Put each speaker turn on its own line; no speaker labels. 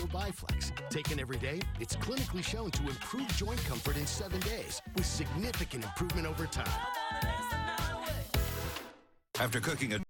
Osteo Bi-Flex. Taken every day, it's clinically shown to improve joint comfort in 7 days with significant improvement over time.
After cooking a